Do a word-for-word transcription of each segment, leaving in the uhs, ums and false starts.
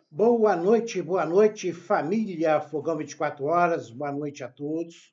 Boa noite, boa noite, família Fogão vinte e quatro horas, boa noite a todos.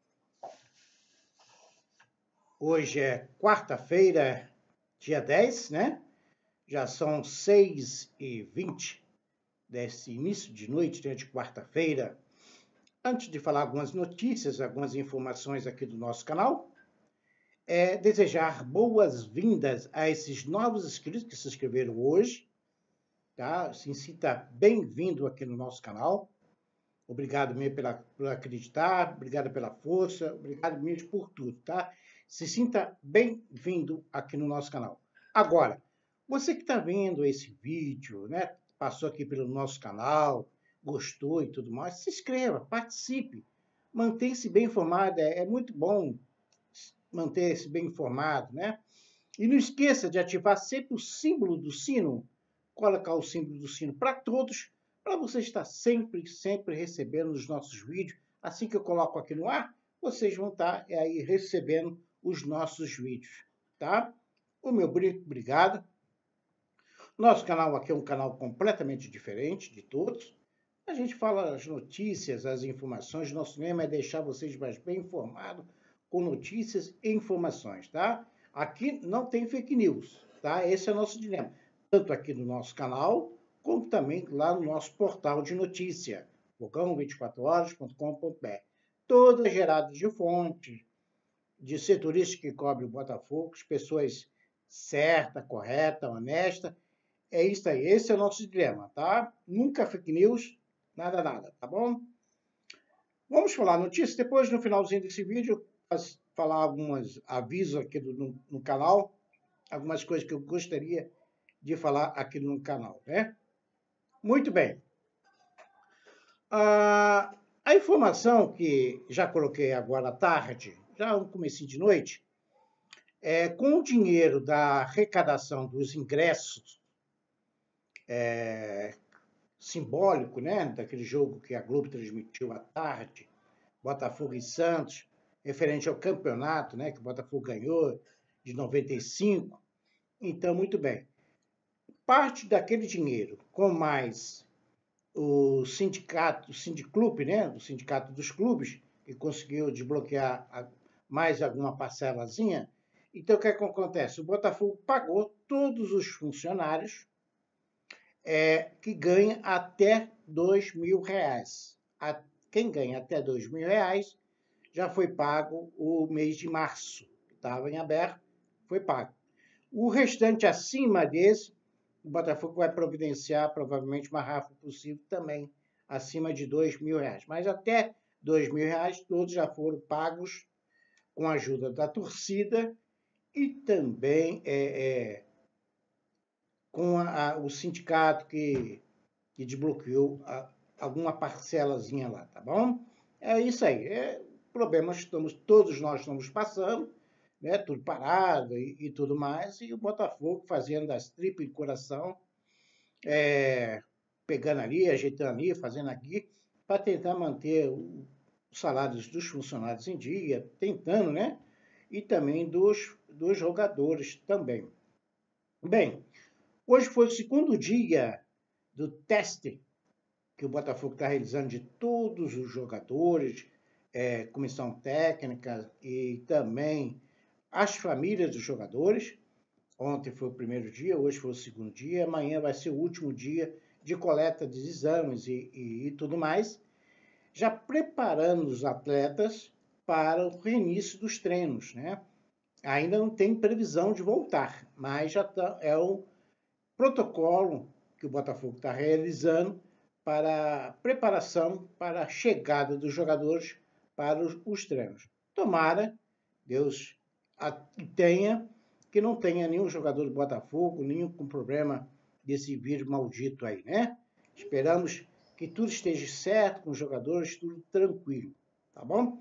Hoje é quarta-feira, dia dez, né? Já são seis e vinte desse início de noite, dia de quarta-feira. Antes de falar algumas notícias, algumas informações aqui do nosso canal, é desejar boas-vindas a esses novos inscritos que se inscreveram hoje, tá? Se sinta bem-vindo aqui no nosso canal. Obrigado mesmo pela, por acreditar, obrigado pela força, obrigado mesmo por tudo, tá? Se sinta bem-vindo aqui no nosso canal. Agora, você que está vendo esse vídeo, né? Passou aqui pelo nosso canal, gostou e tudo mais, se inscreva, participe, mantenha-se bem informado, é, é muito bom manter-se bem informado, né? E não esqueça de ativar sempre o símbolo do sino, colocar o símbolo do sino para todos, para você estar sempre, sempre recebendo os nossos vídeos. Assim que eu coloco aqui no ar, vocês vão estar aí recebendo os nossos vídeos, tá? O meu obrigado. Nosso canal aqui é um canal completamente diferente de todos. A gente fala as notícias, as informações. Nosso lema é deixar vocês mais bem informados com notícias e informações, tá? Aqui não tem fake news, tá? Esse é o nosso dilema. Tanto aqui no nosso canal, como também lá no nosso portal de notícia, fogão vinte e quatro horas ponto com ponto br. Todas geradas de fontes, de setoristas que cobrem o Botafogo, pessoas certa, correta, honesta. É isso aí, esse é o nosso dilema, tá? Nunca fake news, nada, nada, tá bom? Vamos falar notícias, depois no finalzinho desse vídeo, falar alguns avisos aqui do, no, no canal, algumas coisas que eu gostaria de falar aqui no canal, né? Muito bem. Ah, a informação que já coloquei agora à tarde, já no comecinho de noite, é com o dinheiro da arrecadação dos ingressos é, simbólico, né, daquele jogo que a Globo transmitiu à tarde, Botafogo e Santos, referente ao campeonato, né, que o Botafogo ganhou de noventa e cinco. Então, muito bem. Parte daquele dinheiro, com mais o sindicato, o sindiclube, né, o sindicato dos clubes, que conseguiu desbloquear a, mais alguma parcelazinha. Então, o que, é que acontece? O Botafogo pagou todos os funcionários é, que ganha até dois mil reais. A, quem ganha até dois mil reais já foi pago o mês de março, que estava em aberto, foi pago. O restante acima desse, o Botafogo vai providenciar provavelmente o mais rápido possível também, acima de dois mil reais. Mas até dois mil reais todos já foram pagos com a ajuda da torcida e também é, é, com a, a, o sindicato que, que desbloqueou a, alguma parcelazinha lá, tá bom? É isso aí. É, problemas que estamos, todos nós estamos passando, né? Tudo parado e, e tudo mais, e o Botafogo fazendo as tripas de coração, é, pegando ali, ajeitando ali, fazendo aqui, para tentar manter o, os salários dos funcionários em dia, tentando, né? E também dos, dos jogadores também. Bem, hoje foi o segundo dia do teste que o Botafogo está realizando de todos os jogadores, é, comissão técnica e também as famílias dos jogadores. Ontem foi o primeiro dia, hoje foi o segundo dia, amanhã vai ser o último dia de coleta de exames e, e, e tudo mais, já preparando os atletas para o reinício dos treinos, né? Ainda não tem previsão de voltar, mas já tá, é o protocolo que o Botafogo está realizando para a preparação para a chegada dos jogadores para os, os treinos. Tomara, Deus tenha, que não tenha nenhum jogador do Botafogo, nenhum com problema desse vírus maldito aí, né? Esperamos que tudo esteja certo com os jogadores, tudo tranquilo, tá bom?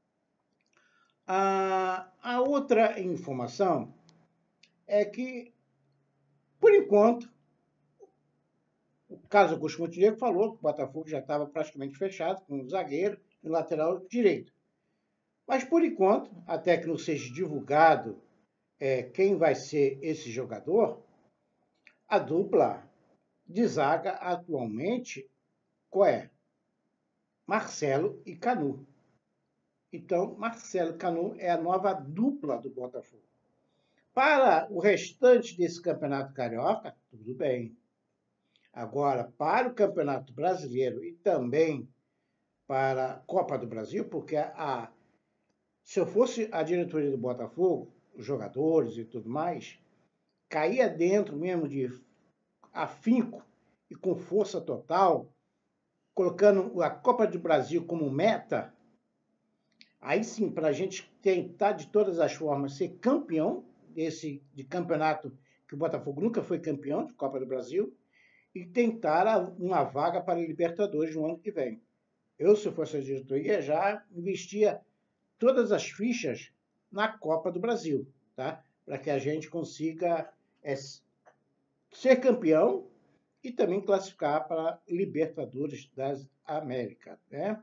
A, a outra informação é que, por enquanto, o Carlos Augusto Montenegro falou que o Botafogo já estava praticamente fechado com o zagueiro e o lateral direito. Mas, por enquanto, até que não seja divulgado é, quem vai ser esse jogador, a dupla de zaga atualmente, qual é? Marcelo e Canu. Então, Marcelo e Canu é a nova dupla do Botafogo. Para o restante desse Campeonato Carioca, tudo bem. Agora, para o Campeonato Brasileiro e também para a Copa do Brasil, porque a, se eu fosse a diretoria do Botafogo, os jogadores e tudo mais, caía dentro mesmo de afinco e com força total, colocando a Copa do Brasil como meta, aí sim, para a gente tentar de todas as formas ser campeão desse de campeonato, que o Botafogo nunca foi campeão de Copa do Brasil, e tentar uma vaga para a Libertadores no ano que vem. Eu, se fosse a diretoria, já investia todas as fichas na Copa do Brasil, tá? Para que a gente consiga é, ser campeão e também classificar para a Libertadores das Américas, né?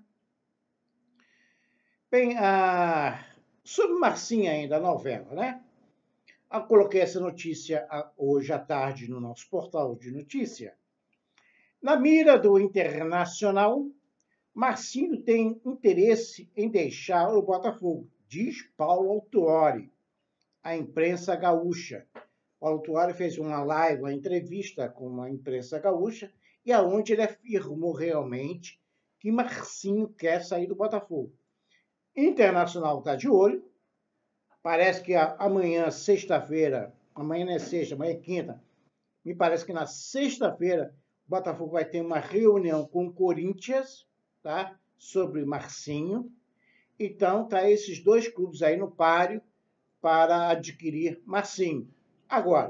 Bem, a... sobre Marcinha ainda, a novela, né? Eu coloquei essa notícia hoje à tarde no nosso portal de notícia. Na mira do Internacional, Marcinho tem interesse em deixar o Botafogo, diz Paulo Autuori, a imprensa gaúcha. Paulo Autuori fez uma live, uma entrevista com a imprensa gaúcha, e aonde ele afirmou realmente que Marcinho quer sair do Botafogo. Internacional está de olho. Parece que amanhã, sexta-feira, amanhã não é sexta, amanhã é quinta, me parece que na sexta-feira o Botafogo vai ter uma reunião com o Corinthians, tá? Sobre Marcinho. Então, tá esses dois clubes aí no páreo para adquirir Marcinho. Agora,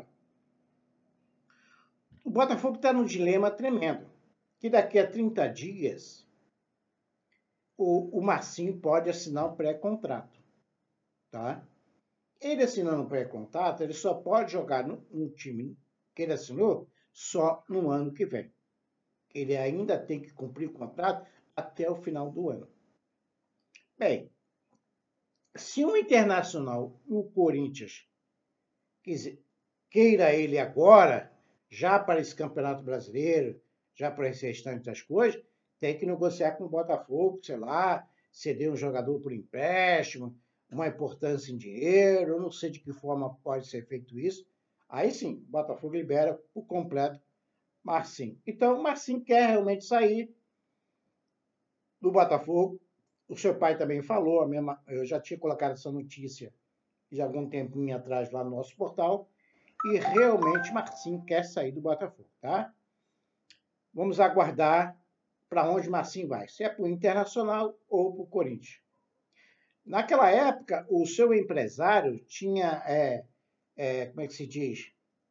o Botafogo está num dilema tremendo, que daqui a trinta dias o, o Marcinho pode assinar um pré-contrato, tá? Ele assinando um pré-contrato, ele só pode jogar no, no time que ele assinou só no ano que vem. Ele ainda tem que cumprir o contrato até o final do ano. Bem, se um Internacional e o Corinthians quiser, queira ele agora, já para esse Campeonato Brasileiro, já para esse restante das coisas, tem que negociar com o Botafogo, sei lá, ceder um jogador por empréstimo, uma importância em dinheiro, eu não sei de que forma pode ser feito isso. Aí sim, o Botafogo libera por completo Marcinho. Então, o Marcinho quer realmente sair do Botafogo. O seu pai também falou, a mesma, eu já tinha colocado essa notícia de algum tempinho atrás lá no nosso portal, e realmente Marcinho quer sair do Botafogo, tá? Vamos aguardar para onde Marcinho vai, se é para o Internacional ou para o Corinthians. Naquela época, o seu empresário tinha, é, é, como é que se diz,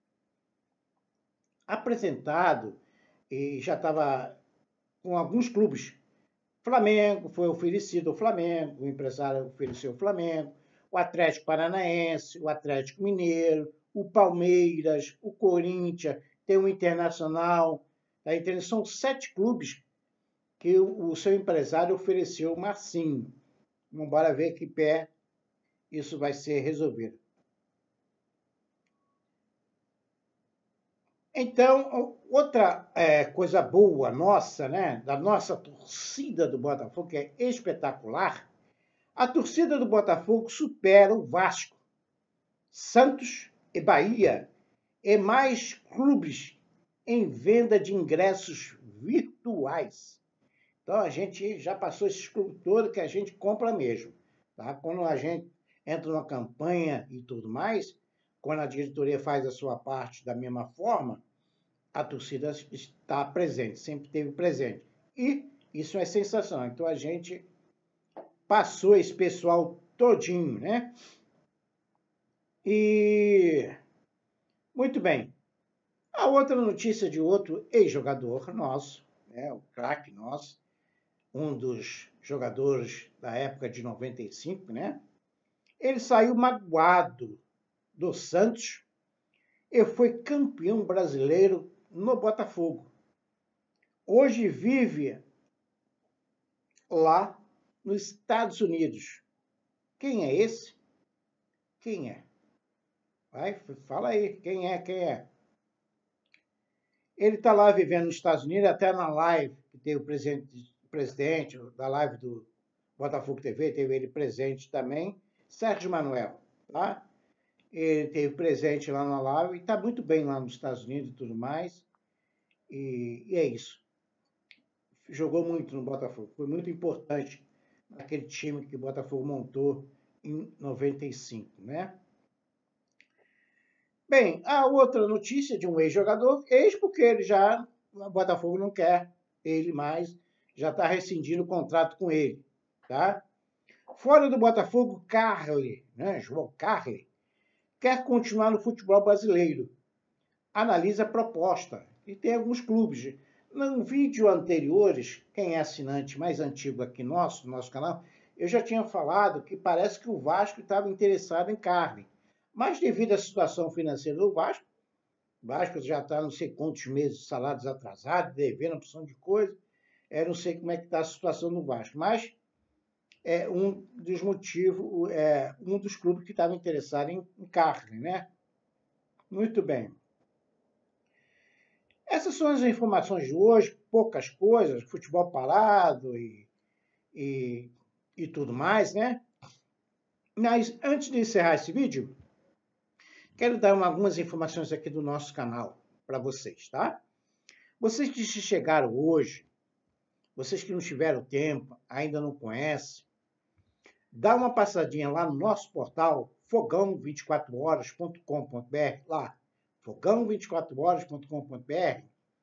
apresentado e já estava com alguns clubes. Flamengo foi oferecido ao Flamengo, o empresário ofereceu ao Flamengo, o Atlético Paranaense, o Atlético Mineiro, o Palmeiras, o Corinthians, tem o Internacional. Tá entendendo? São sete clubes que o, o seu empresário ofereceu o Marcinho. Vamos embora ver que pé isso vai ser resolvido. Então, outra é, coisa boa nossa, né, da nossa torcida do Botafogo, que é espetacular, a torcida do Botafogo supera o Vasco, Santos e Bahia, e mais clubes em venda de ingressos virtuais. Então, a gente já passou esse clube todo que a gente compra mesmo. Tá? Quando a gente entra numa campanha e tudo mais, quando a diretoria faz a sua parte da mesma forma, a torcida está presente, sempre esteve presente. E isso é sensacional. Então, a gente passou esse pessoal todinho, né? E muito bem. A outra notícia de outro ex-jogador nosso, né, o craque nosso, um dos jogadores da época de noventa e cinco, né? Ele saiu magoado do Santos e foi campeão brasileiro no Botafogo. Hoje vive lá nos Estados Unidos. Quem é esse? Quem é? Vai, fala aí, quem é, quem é? Ele está lá vivendo nos Estados Unidos, até na live que teve o presidente, presidente da live do Botafogo T V, teve ele presente também, Sérgio Manuel, tá? Ele teve presente lá na live e está muito bem lá nos Estados Unidos e tudo mais. E, e é isso. Jogou muito no Botafogo, foi muito importante naquele time que o Botafogo montou em noventa e cinco, né? Bem, a outra notícia de um ex-jogador, ex porque ele já, o Botafogo não quer ele mais, já está rescindindo o contrato com ele, tá? Fora do Botafogo, Carly, né, João Carly, quer continuar no futebol brasileiro. Analisa a proposta. E tem alguns clubes. No vídeo anteriores, quem é assinante mais antigo aqui nosso, nosso canal, eu já tinha falado que parece que o Vasco estava interessado em Carly. Mas devido à situação financeira do Vasco, o Vasco já está não sei quantos meses de salários atrasados, devendo opção de coisa, eu não sei como é que está a situação do Vasco, mas é um dos motivos, é um dos clubes que estava interessado em, em Carly, né? Muito bem. Essas são as informações de hoje, poucas coisas, futebol parado e, e, e tudo mais, né? Mas antes de encerrar esse vídeo, quero dar uma, algumas informações aqui do nosso canal para vocês, tá? Vocês que chegaram hoje, vocês que não tiveram tempo, ainda não conhecem, dá uma passadinha lá no nosso portal fogão vinte e quatro horas ponto com ponto br, lá, fogão vinte e quatro horas ponto com ponto br.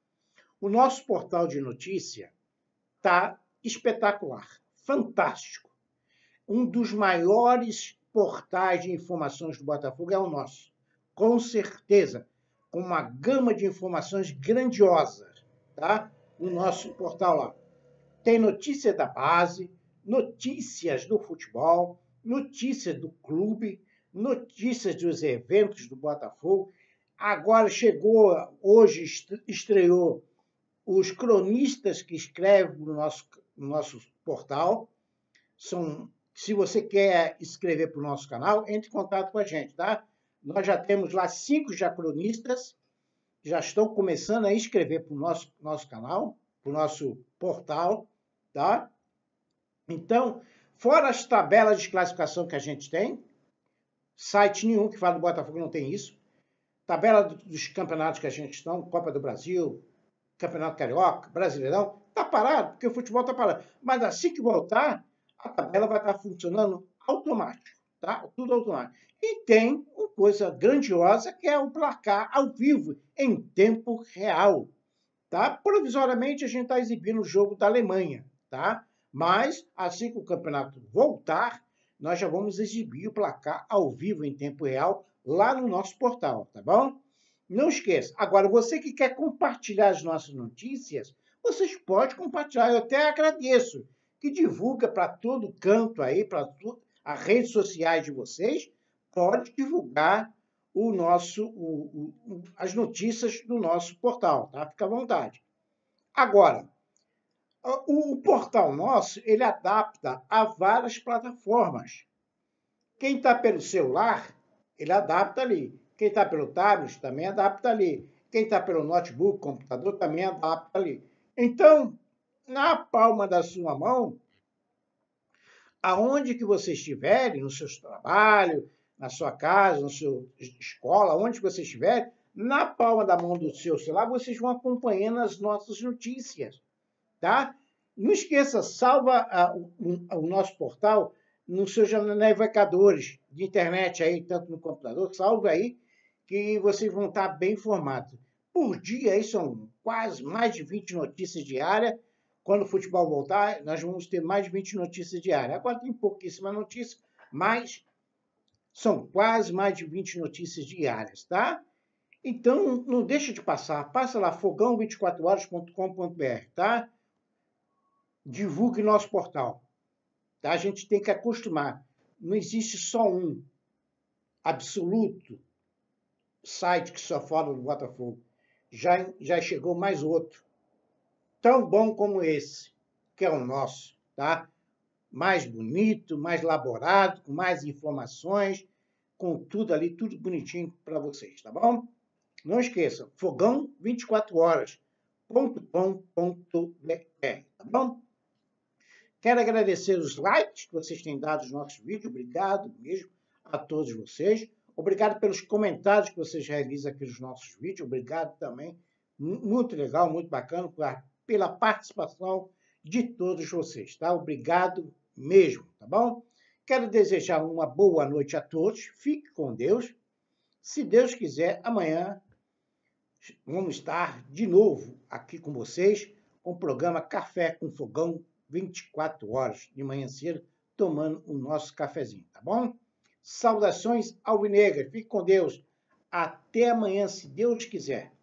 O nosso portal de notícia tá espetacular, fantástico. Um dos maiores portais de informações do Botafogo é o nosso, com certeza, com uma gama de informações grandiosas, tá? O nosso portal lá. Tem notícia da base, notícias do futebol, notícias do clube, notícias dos eventos do Botafogo. Agora chegou, hoje estreou os cronistas que escrevem no nosso, no nosso portal. São, se você quer escrever para o nosso canal, entre em contato com a gente, tá? Nós já temos lá cinco já cronistas, já estão começando a escrever para o nosso, nosso canal, para o nosso portal, tá? Então, fora as tabelas de classificação que a gente tem, site nenhum que fala do Botafogo não tem isso, tabela dos campeonatos que a gente está, Copa do Brasil, Campeonato Carioca, Brasileirão, tá parado, porque o futebol tá parado. Mas assim que voltar, a tabela vai estar funcionando automático, tá? Tudo automático. E tem uma coisa grandiosa que é o placar ao vivo, em tempo real, tá? Provisoriamente a gente está exibindo o jogo da Alemanha, tá? Mas assim que o campeonato voltar, nós já vamos exibir o placar ao vivo em tempo real lá no nosso portal, tá bom? Não esqueça. Agora, você que quer compartilhar as nossas notícias, vocês podem compartilhar. Eu até agradeço que divulga para todo canto aí, para as redes sociais de vocês, pode divulgar o nosso, o, o, as notícias do nosso portal, tá? Fica à vontade. Agora, o, o portal nosso, ele adapta a várias plataformas. Quem está pelo celular, ele adapta ali. Quem está pelo tablet também adapta ali. Quem está pelo notebook, computador, também adapta ali. Então, na palma da sua mão, aonde que você estiver, no seu trabalho, na sua casa, na sua escola, onde você estiver, na palma da mão do seu celular, vocês vão acompanhando as nossas notícias, tá? Não esqueça, salva a, o, o nosso portal nos seus navegadores de internet aí, tanto no computador, salve aí, que vocês vão estar bem informados. Por dia, aí são quase mais de vinte notícias diárias. Quando o futebol voltar, nós vamos ter mais de vinte notícias diárias. Agora tem pouquíssima notícia, mas são quase mais de vinte notícias diárias, tá? Então, não deixa de passar. Passa lá, fogão vinte e quatro horas ponto com ponto br, tá? Divulgue nosso portal. Tá? A gente tem que acostumar. Não existe só um absoluto site que só fala do Botafogo. Já, já chegou mais outro, tão bom como esse, que é o nosso, tá? Mais bonito, mais elaborado, com mais informações, com tudo ali, tudo bonitinho para vocês, tá bom? Não esqueça, fogão vinte e quatro horas ponto com ponto br, tá bom? Quero agradecer os likes que vocês têm dado nos nossos vídeos. Obrigado mesmo a todos vocês. Obrigado pelos comentários que vocês realizam aqui nos nossos vídeos. Obrigado também. Muito legal, muito bacana pela participação de todos vocês, tá? Obrigado mesmo, tá bom? Quero desejar uma boa noite a todos. Fique com Deus. Se Deus quiser, amanhã vamos estar de novo aqui com vocês com o programa Café com Fogão, vinte e quatro horas de manhã cedo, tomando o nosso cafezinho, tá bom? Saudações alvinegras. Fique com Deus. Até amanhã, se Deus quiser.